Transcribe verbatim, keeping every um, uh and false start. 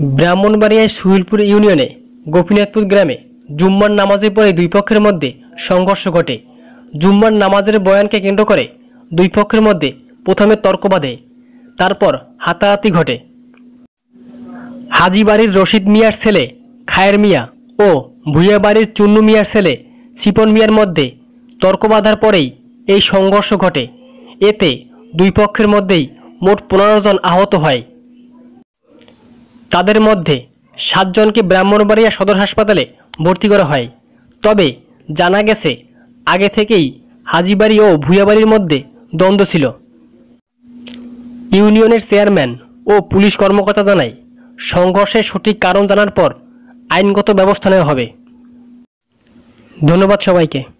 ব্রাহ্মণবাড়িয়ায় সুহিলপুর ইউনিয়নে গোপীনাথপুর গ্রামে জুম্মার নামাজের পরে দুই পক্ষের মধ্যে সংঘর্ষ ঘটে। জুম্মার নামাজের বয়ানকে কেন্দ্র করে দুই পক্ষের মধ্যে প্রথমে তর্ক বাধে, তারপর হাতাহাতি ঘটে। হাজীবাড়ির রশিদ মিয়ার ছেলে খায়ের মিয়া ও ভূঁইয়াবাড়ির চুন্নু মিয়ার ছেলে শিপন মিয়ার মধ্যে তর্ক বাঁধার পরেই এই সংঘর্ষ ঘটে। এতে দুই পক্ষের মধ্যেই মোট পনেরো জন আহত হয়। তাদের মধ্যে সাতজনকে ব্রাহ্মণবাড়িয়া সদর হাসপাতালে ভর্তি করা হয়। তবে জানা গেছে আগে থেকেই হাজীবাড়ি ও ভূঁইয়াবাড়ির মধ্যে দ্বন্দ্ব ছিল। ইউনিয়নের চেয়ারম্যান ও পুলিশ কর্মকর্তা জানায়, সংঘর্ষের সঠিক কারণ জানার পর আইনগত ব্যবস্থা নেওয়া হবে। ধন্যবাদ সবাইকে।